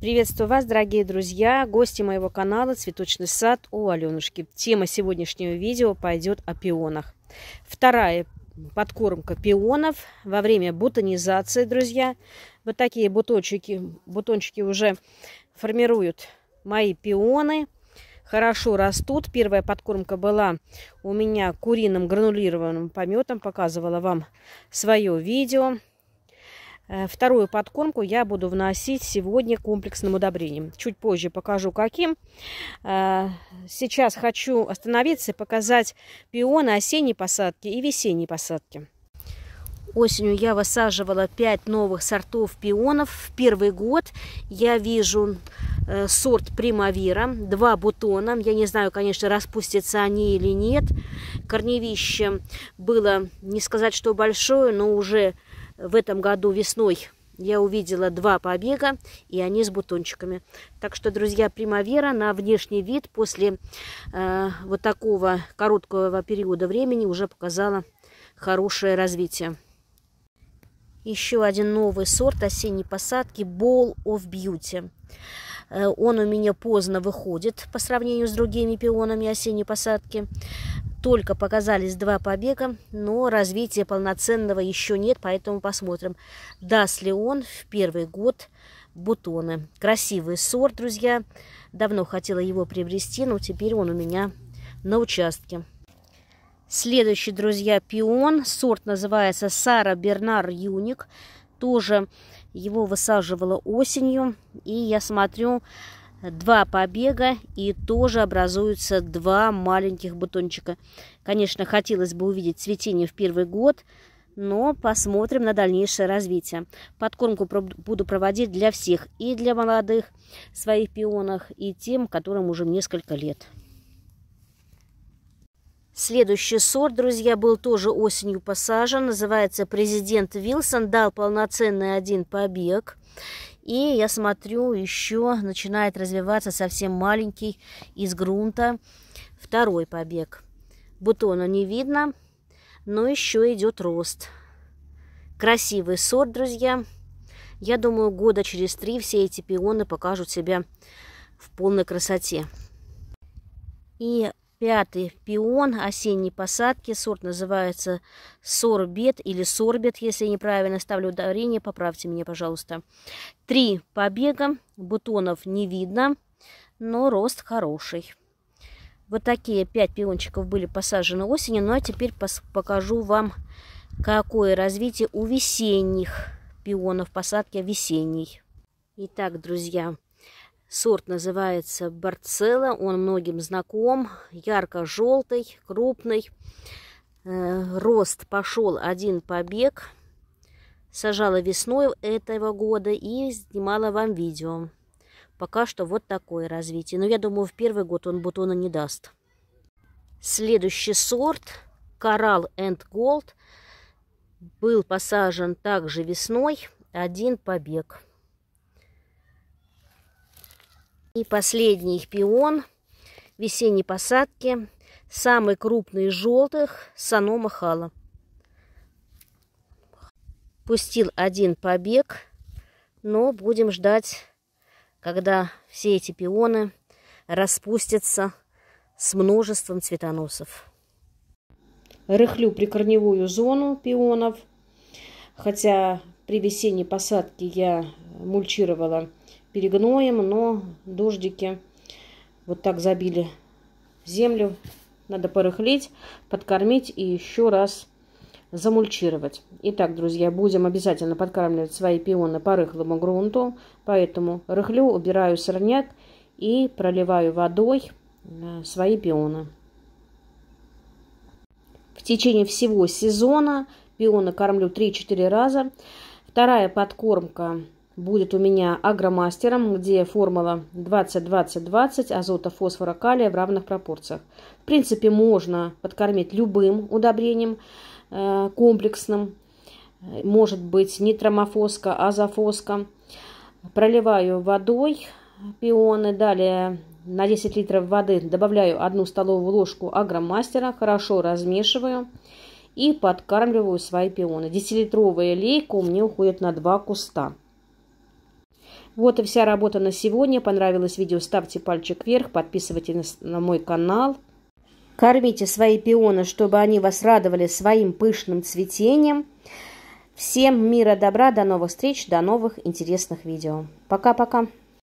Приветствую вас, дорогие друзья, гости моего канала «Цветочный сад» у Аленушки. Тема сегодняшнего видео пойдет о пионах. Вторая подкормка пионов во время бутонизации, друзья. Вот такие бутончики уже формируют мои пионы. Хорошо растут. Первая подкормка была у меня куриным гранулированным пометом. Показывала вам свое видео. Вторую подкормку я буду вносить сегодня комплексным удобрением. Чуть позже покажу, каким. Сейчас хочу остановиться и показать пионы осенней посадки и весенней посадки. Осенью я высаживала 5 новых сортов пионов. В первый год я вижу сорт Примавера, 2 бутона. Я не знаю, конечно, распустятся они или нет. Корневище было, не сказать, что большое, но уже в этом году весной я увидела 2 побега, и они с бутончиками. Так что, друзья, Примавера на внешний вид после вот такого короткого периода времени уже показала хорошее развитие. Еще один новый сорт осенней посадки Ball of Beauty. Он у меня поздно выходит по сравнению с другими пионами осенней посадки. Только показались 2 побега, но развития полноценного еще нет, поэтому посмотрим, даст ли он в первый год бутоны. Красивый сорт, друзья. Давно хотела его приобрести, но теперь он у меня на участке. Следующий, друзья, пион. Сорт называется Сара Бернар Юник. Тоже его высаживала осенью. И я смотрю, 2 побега, и тоже образуются 2 маленьких бутончика. Конечно, хотелось бы увидеть цветение в первый год, но посмотрим на дальнейшее развитие. Подкормку буду проводить для всех, и для молодых своих пионов, и тем, которым уже несколько лет. Следующий сорт, друзья, был тоже осенью посажен. Называется Президент Вилсон. Дал полноценный 1 побег. И я смотрю, еще начинает развиваться совсем маленький из грунта 2 побег. Бутона не видно, но еще идет рост. Красивый сорт, друзья. Я думаю, года через 3 все эти пионы покажут себя в полной красоте. И 5-й пион осенней посадки. Сорт называется Сорбет или Сорбет, если я неправильно ставлю ударение, поправьте меня, пожалуйста. 3 побега, бутонов не видно, но рост хороший. Вот такие 5 пиончиков были посажены осенью. Ну а теперь покажу вам, какое развитие у весенних пионов, посадки весенней. Итак, друзья, сорт называется Барцелла, он многим знаком, ярко-желтый, крупный. Рост пошел 1 побег. Сажала весной этого года и снимала вам видео. Пока что вот такое развитие. Но я думаю, в первый год он бутона не даст. Следующий сорт Coral and Gold был посажен также весной, 1 побег. И последний пион весенней посадки, самый крупный из желтых, Санома Хала. Пустил 1 побег, но будем ждать, когда все эти пионы распустятся с множеством цветоносов. Рыхлю прикорневую зону пионов, хотя при весенней посадке я мульчировала перегноем, но дождики вот так забили землю. Надо порыхлить, подкормить и еще раз замульчировать. Итак, друзья, будем обязательно подкармливать свои пионы по рыхлому грунту. Поэтому рыхлю, убираю сорняк и проливаю водой свои пионы. В течение всего сезона пионы кормлю 3-4 раза. Вторая подкормка будет у меня агромастером, где формула 20-20-20 азота, фосфора, калия в равных пропорциях. В принципе, можно подкормить любым удобрением комплексным. Может быть нитромофоска, азофоска. Проливаю водой пионы. Далее на 10 литров воды добавляю 1 столовую ложку агромастера. Хорошо размешиваю и подкармливаю свои пионы. 10-литровая лейка у меня уходит на 2 куста. Вот и вся работа на сегодня. Понравилось видео, ставьте пальчик вверх, подписывайтесь на мой канал. Кормите свои пионы, чтобы они вас радовали своим пышным цветением. Всем мира, добра, до новых встреч, до новых интересных видео. Пока-пока.